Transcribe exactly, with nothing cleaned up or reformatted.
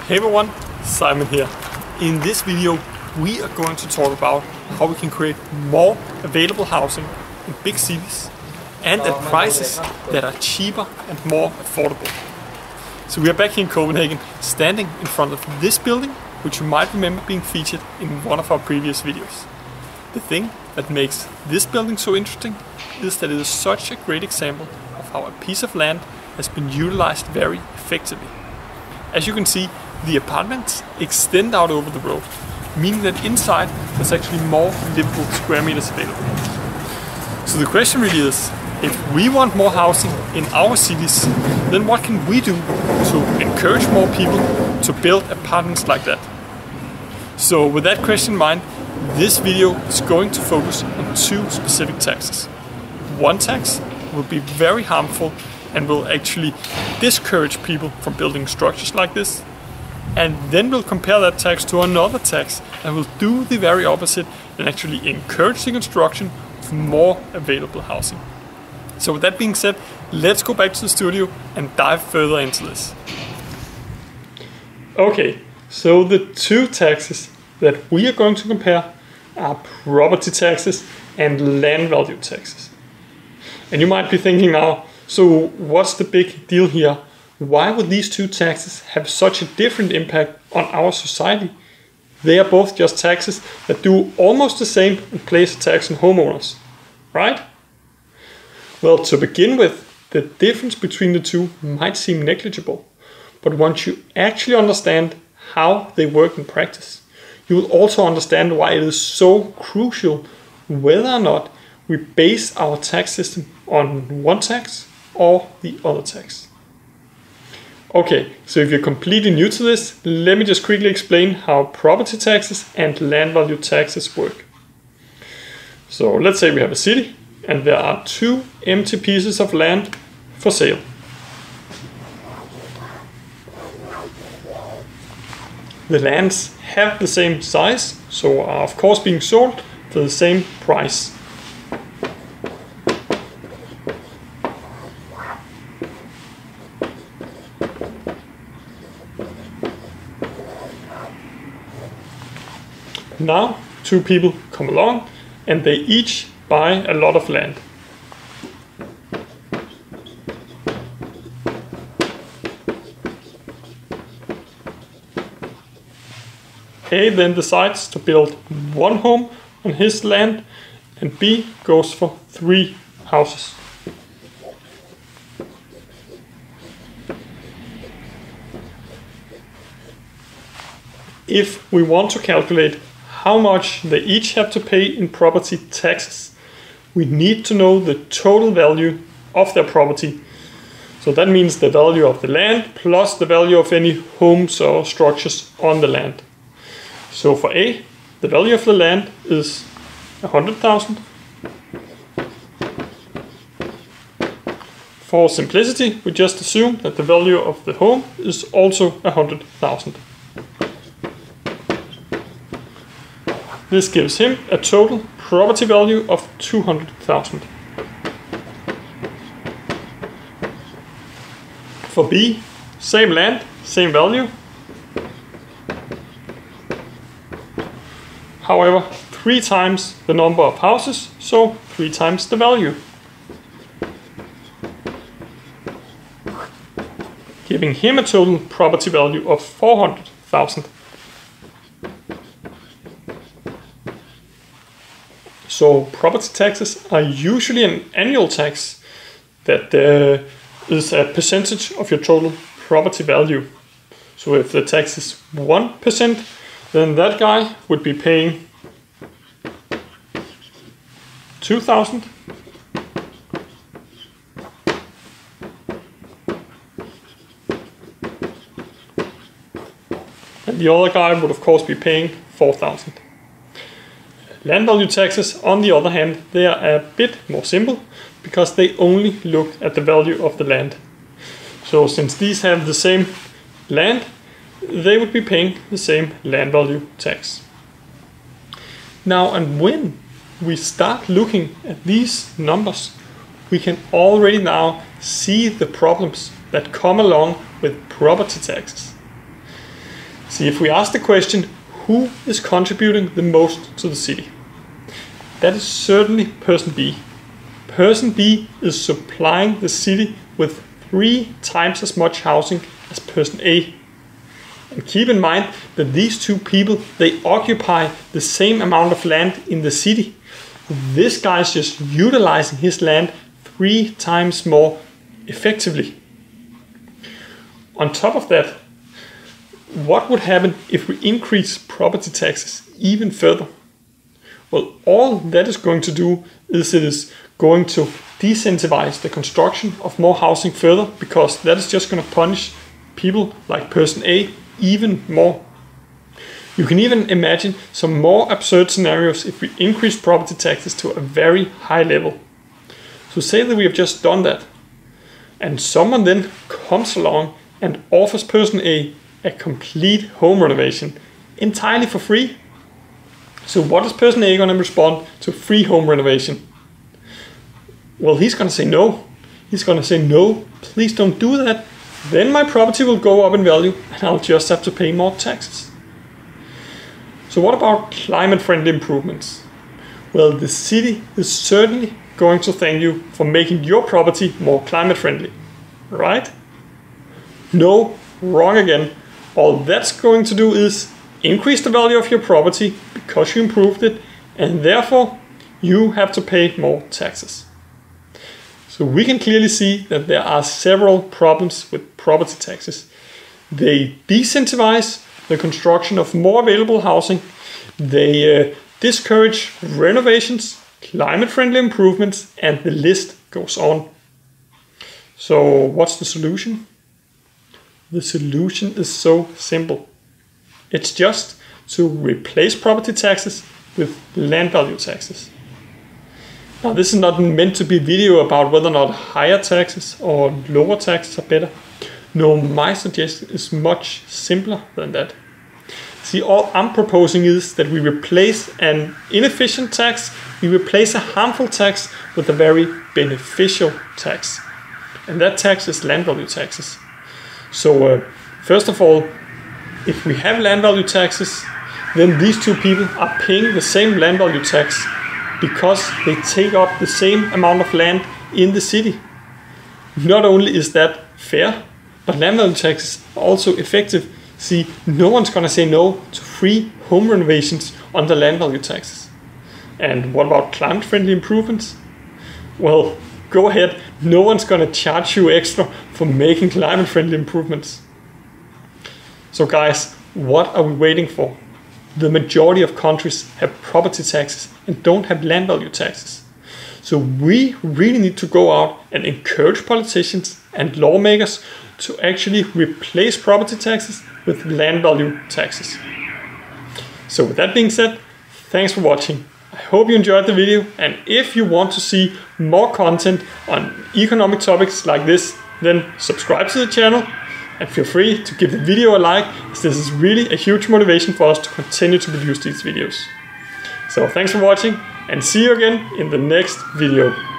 Hey everyone, Simon here. In this video we are going to talk about how we can create more available housing in big cities and at prices that are cheaper and more affordable. So we are back here in Copenhagen, standing in front of this building, which you might remember being featured in one of our previous videos. The thing that makes this building so interesting is that it is such a great example of how a piece of land has been utilized very effectively. As you can see, the apartments extend out over the road, meaning that inside there's actually more livable square meters available. So the question really is, if we want more housing in our cities, then what can we do to encourage more people to build apartments like that? So with that question in mind, this video is going to focus on two specific taxes. One tax will be very harmful and will actually discourage people from building structures like this. And then we'll compare that tax to another tax and will do the very opposite and actually encourage the construction of more available housing. So with that being said, let's go back to the studio and dive further into this. Okay, so the two taxes that we are going to compare are property taxes and land value taxes. And you might be thinking now, so what's the big deal here? Why would these two taxes have such a different impact on our society? They are both just taxes that do almost the same and place a tax on homeowners, right? Well, to begin with, the difference between the two might seem negligible, but once you actually understand how they work in practice, you will also understand why it is so crucial whether or not we base our tax system on one tax or the other tax. Okay, so if you're completely new to this, let me just quickly explain how property taxes and land value taxes work. So let's say we have a city and there are two empty pieces of land for sale. The lands have the same size, so are of course being sold for the same price. Now, two people come along and they each buy a lot of land. A then decides to build one home on his land and B goes for three houses. If we want to calculate how much they each have to pay in property taxes, we need to know the total value of their property. So that means the value of the land plus the value of any homes or structures on the land. So for A, the value of the land is one hundred thousand. For simplicity, we just assume that the value of the home is also one hundred thousand. This gives him a total property value of two hundred thousand. For B, same land, same value. However, three times the number of houses, so three times the value. Giving him a total property value of four hundred thousand. So property taxes are usually an annual tax that uh, is a percentage of your total property value. So if the tax is one percent, then that guy would be paying two thousand. And the other guy would of course be paying four thousand. Land value taxes, on the other hand, they are a bit more simple because they only look at the value of the land. So since these have the same land, they would be paying the same land value tax. Now, and when we start looking at these numbers, we can already now see the problems that come along with property taxes. See, if we ask the question, who is contributing the most to the city? That is certainly person B. Person B is supplying the city with three times as much housing as person A. And keep in mind that these two people, they occupy the same amount of land in the city. This guy is just utilizing his land three times more effectively. On top of that, what would happen if we increase property taxes even further? Well, all that is going to do is it is going to disincentivize the construction of more housing further, because that is just going to punish people like person A even more. You can even imagine some more absurd scenarios if we increase property taxes to a very high level. So say that we have just done that, and someone then comes along and offers person A a complete home renovation entirely for free. So what is person A going to respond to free home renovation? Well, he's going to say no. He's going to say, no, please don't do that. Then my property will go up in value and I'll just have to pay more taxes. So what about climate-friendly improvements? Well, the city is certainly going to thank you for making your property more climate-friendly, right? No, wrong again. All that's going to do is increase the value of your property because you improved it, and therefore you have to pay more taxes. So we can clearly see that there are several problems with property taxes. They disincentivize the construction of more available housing. They uh, discourage renovations, climate-friendly improvements, and the list goes on. So what's the solution? The solution is so simple. It's just to replace property taxes with land value taxes. Now, this is not meant to be a video about whether or not higher taxes or lower taxes are better. No, my suggestion is much simpler than that. See, all I'm proposing is that we replace an inefficient tax, we replace a harmful tax with a very beneficial tax. And that tax is land value taxes. So, uh, first of all, if we have land value taxes, then these two people are paying the same land value tax because they take up the same amount of land in the city. Not only is that fair, but land value taxes are also effective. See, no one's going to say no to free home renovations under land value taxes. And what about climate-friendly improvements? Well, go ahead. No one's going to charge you extra for making climate-friendly improvements. So guys, what are we waiting for? The majority of countries have property taxes and don't have land value taxes. So we really need to go out and encourage politicians and lawmakers to actually replace property taxes with land value taxes. So with that being said, thanks for watching. I hope you enjoyed the video, and if you want to see more content on economic topics like this, then subscribe to the channel and feel free to give the video a like, as this is really a huge motivation for us to continue to produce these videos. So thanks for watching, and see you again in the next video.